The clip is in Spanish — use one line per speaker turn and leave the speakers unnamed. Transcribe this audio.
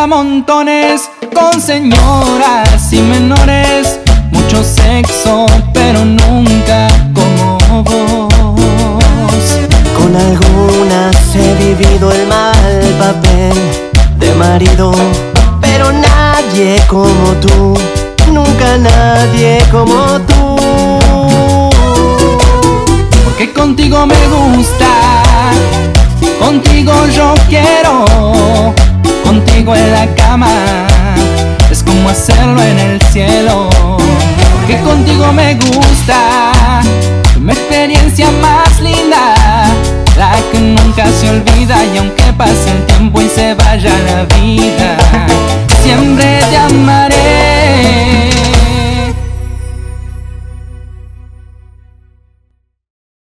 a montones con señoras y menores, mucho sexo, pero nunca como vos.
Con algunas he vivido el mal papel de marido, pero nadie como tú, nunca nadie como tú.
Porque contigo me gusta, contigo yo quiero, contigo en la cama es como hacerlo en el cielo. Porque contigo me gusta, mi experiencia más linda, la que nunca se olvida, y aunque pase el tiempo y se vaya la vida, siempre te amaré.